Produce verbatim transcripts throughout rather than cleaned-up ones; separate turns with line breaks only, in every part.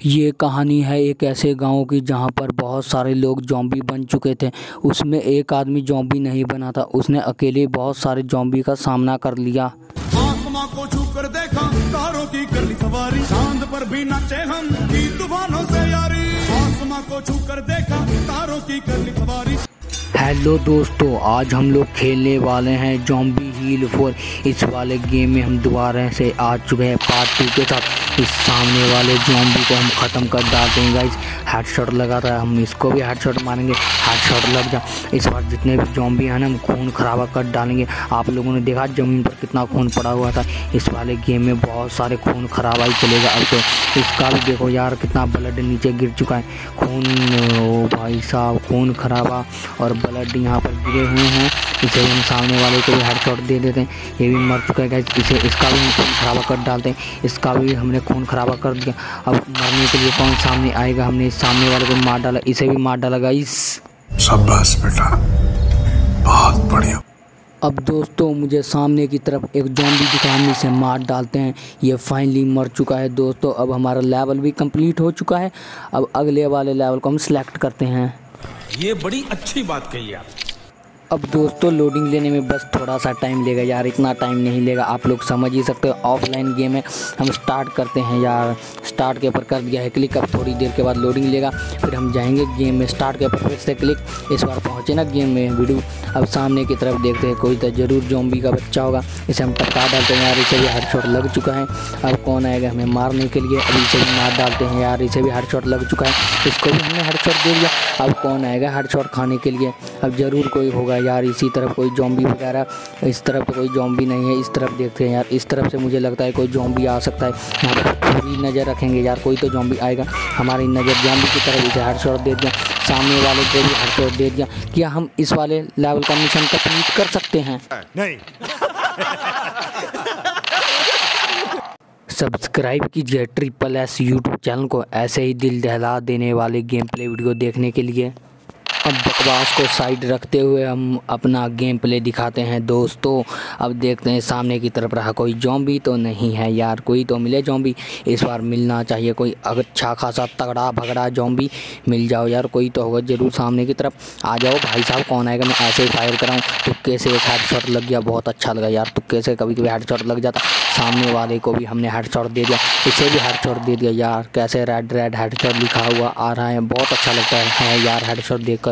ये कहानी है एक ऐसे गांव की जहां पर बहुत सारे लोग ज़ॉम्बी बन चुके थे। उसमें एक आदमी ज़ॉम्बी नहीं बना था, उसने अकेले बहुत सारे ज़ॉम्बी का सामना कर लिया।
आसमां को छू कर देखा, तारों की कर ली सवारी, चांद पर भी नाचे हम की तूफानों से यारी। आसमां को छू कर देखा, तारों की कर ली सवारी।
हेलो दोस्तों, आज हम लोग खेलने वाले हैं ज़ॉम्बी हील फोर। इस वाले गेम में हम दोबारा से आ चुके हैं पार्ट टू के साथ। इस सामने वाले ज़ॉम्बी को हम ख़त्म कर डालते हैं गाइस। हेडशॉट लगा था, हम इसको भी हेडशॉट मारेंगे, हेडशॉट लग जा। इस बार जितने भी ज़ॉम्बी हैं ना, हम खून खराबा कर डालेंगे। आप लोगों ने देखा ज़मीन पर कितना खून पड़ा हुआ था। इस वाले गेम में बहुत सारे खून खराबा ही चलेगा। अब तो इसका भी देखो यार, कितना ब्लड नीचे गिर चुका है। खून, ओ भाई साहब, खून खराबा और ब्लड यहाँ पर गिरे हुए हैं। इसे हम सामने वाले को भी हेडशॉट दे देते हैं। ये भी मर चुका है गाइस। इसे इसका भी हम खून खराबा कर डालते हैं। इसका भी हमने खून खराबा कर दिया। अब मरने के लिए कौन सामने आएगा? हमने इस सामने वाले को मार डाला, इसे भी मार डाला गाइस।
शाबाश बेटा, बहुत बढ़िया।
अब दोस्तों मुझे सामने की तरफ एक ज़ॉम्बी दिखा, हम इसे मार डालते हैं। ये फाइनली मर चुका है दोस्तों। अब हमारा लेवल भी कंप्लीट हो चुका है। अब अगले वाले लेवल को हम सिलेक्ट करते हैं।
ये बड़ी अच्छी बात कही आप।
अब दोस्तों लोडिंग लेने में बस थोड़ा सा टाइम लेगा यार, इतना टाइम नहीं लेगा, आप लोग समझ ही सकते हो। ऑफलाइन गेम है। हम स्टार्ट करते हैं यार। स्टार्ट के ऊपर कर दिया है क्लिक। अब थोड़ी देर के बाद लोडिंग लेगा, फिर हम जाएंगे गेम में। स्टार्ट के ऊपर फिर से क्लिक। इस बार पहुँचे ना गेम में वीडियो। अब सामने की तरफ देखते हैं, कोई तो ज़रूर ज़ॉम्बी का बच्चा होगा। इसे हम टपका डालते हैं यार। इसे भी हेडशॉट लग चुका है। अब कौन आएगा हमें मारने के लिए? अब इसे भी मार डालते हैं यार। इसे भी हेडशॉट लग चुका है। इसको भी हमने हेडशॉट दे दिया। अब कौन आएगा हेडशॉट खाने के लिए? अब ज़रूर कोई होगा यार। इसी तरफ कोई ज़ॉम्बी वगैरह, इस तरफ तो कोई ज़ॉम्बी नहीं है। इस तरफ देखते हैं यार, इस तरफ से मुझे लगता है कोई ज़ॉम्बी आ सकता है। यहाँ पर पूरी नज़र रखेंगे यार, कोई तो ज़ॉम्बी आएगा। हमारी नज़र ज़ॉम्बी की तरफ, इसे हेडशॉट दे दिया। सामने वाले को भी हेडशॉट दे दिया। क्या हम इस वाले लेवल का मिशन कंप्लीट कर सकते हैं?
नहीं।
सब्सक्राइब कीजिए ट्रिपल एस यूट्यूब चैनल को ऐसे ही दिल दहला देने वाले गेम प्ले वीडियो देखने के लिए। अब बकवास को साइड रखते हुए हम अपना गेम प्ले दिखाते हैं दोस्तों। अब देखते हैं सामने की तरफ रहा कोई ज़ॉम्बी तो नहीं है यार। कोई तो मिले ज़ॉम्बी, इस बार मिलना चाहिए कोई अच्छा खासा तगड़ा भगड़ा ज़ॉम्बी मिल जाओ यार। कोई तो होगा ज़रूर सामने की तरफ। आ जाओ भाई साहब, कौन आएगा? मैं ऐसे ही फायर कराऊँ। तुक्के से एक हेडशॉट लग गया, बहुत अच्छा लगा यार। तुक्के से कभी कभी हेडशॉट लग जाता। सामने वाले को भी हमने हेडशॉट दे दिया, इसे भी हेडशॉट दे दिया यार। कैसे रेड रेड हेडशॉट लिखा हुआ आ रहा है, बहुत अच्छा लगता है यार हेडशॉट देखकर।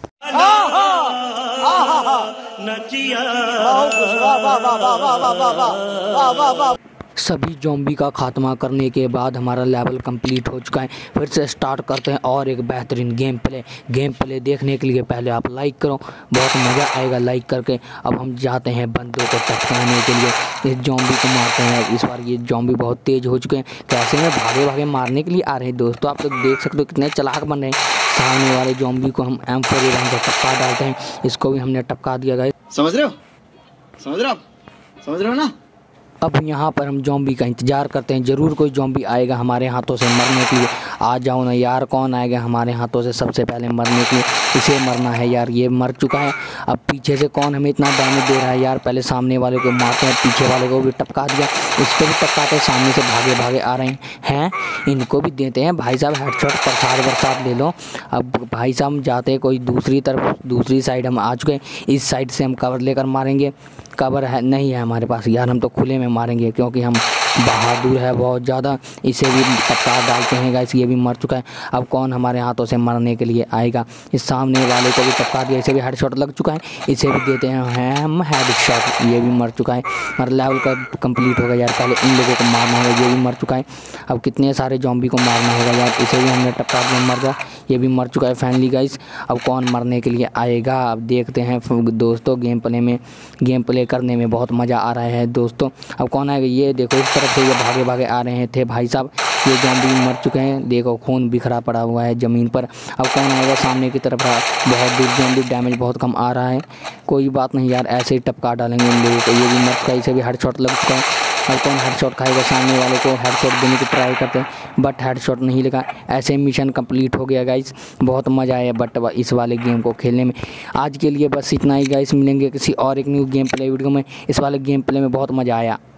सभी ज़ॉम्बी का खात्मा करने के बाद हमारा लेवल कंप्लीट हो चुका है। फिर से स्टार्ट करते हैं और एक बेहतरीन गेम प्ले। गेम प्ले देखने के लिए पहले आप लाइक करो, बहुत मज़ा आएगा लाइक करके। अब हम जाते हैं बंदों को टपकाने के लिए। इस ज़ॉम्बी को मारते हैं। इस बार ये ज़ॉम्बी बहुत तेज़ हो चुके हैं। कैसे में भागे भागे मारने के लिए आ रहे हैं दोस्तों। आप लोग देख सकते हो कितने चालाक बन रहे हैं। सामने वाले ज़ॉम्बी को हम एम फोर इलेवन से टपका डालते हैं। इसको भी हमने टपका दिया गाइस।
समझ रहे हो? समझ रहे हो? समझ रहे हो ना?
अब यहाँ पर हम ज़ॉम्बी का इंतज़ार करते हैं, ज़रूर कोई ज़ॉम्बी आएगा हमारे हाथों से मरने के लिए। आ जाओ ना यार, कौन आएगा हमारे हाथों से सबसे पहले मरने के लिए? इसे मरना है यार, ये मर चुका है। अब पीछे से कौन हमें इतना डैमेज दे रहा है यार? पहले सामने वाले को मारते हैं, पीछे वाले को भी टपका दिया, इसको भी टपकाते हैं। सामने से भागे भागे आ रहे हैं हैं इनको भी देते हैं भाई साहब हेडशॉट। प्रसाद बरसात ले लो। अब भाई साहब हम जाते हैं कोई दूसरी तरफ, दूसरी साइड हम आ चुके हैं। इस साइड से हम कवर लेकर मारेंगे। कवर है नहीं है हमारे पास यार, हम तो खुले में मारेंगे क्योंकि हम बहादुर है बहुत ज़्यादा। इसे भी टपका डालते हैं गाइस, ये भी मर चुका है। अब कौन हमारे हाथों से मरने के लिए आएगा? इस सामने वाले को भी टपका दिया, इसे भी हेडशॉट लग चुका है। इसे भी देते हैं हम हेडशॉट, ये भी मर चुका है। हमारा लेवल का कंप्लीट होगा यार। पहले इन लोगों को मारना होगा, ये भी मर चुका है। अब कितने सारे ज़ॉम्बी को मारना होगा यार। इसे भी हमने टपका दिया, मर गया, ये भी मर चुका है फाइनली गाइस। अब कौन मरने के लिए आएगा? अब देखते हैं दोस्तों। गेम प्ले में गेम प्ले करने में बहुत मज़ा आ रहा है दोस्तों। अब कौन आएगा? ये देखो इस तरफ से ये भागे भागे आ रहे थे भाई साहब। ये ज़ॉम्बी मर चुके हैं, देखो खून बिखरा पड़ा हुआ है ज़मीन पर। अब कौन आएगा सामने की तरफ? बहुत दूर ज़ॉम्बी, डैमेज बहुत कम आ रहा है। कोई बात नहीं यार, ऐसे ही टपका डालेंगे इन लोगों को। ये भी मर चुका है, इसे भी हेडशॉट लग चुका है। अब कौन हेडशॉट खाएगा? सामने वाले को हेडशॉट देने की ट्राई करते हैं बट हेडशॉट नहीं लगा। ऐसे मिशन कंप्लीट हो गया गाइस। बहुत मज़ा आया बट इस वाले गेम को खेलने में। आज के लिए बस इतना ही गाइस, मिलेंगे किसी और एक न्यू गेम प्ले वीडियो में। इस वाले गेम प्ले में बहुत मज़ा आया।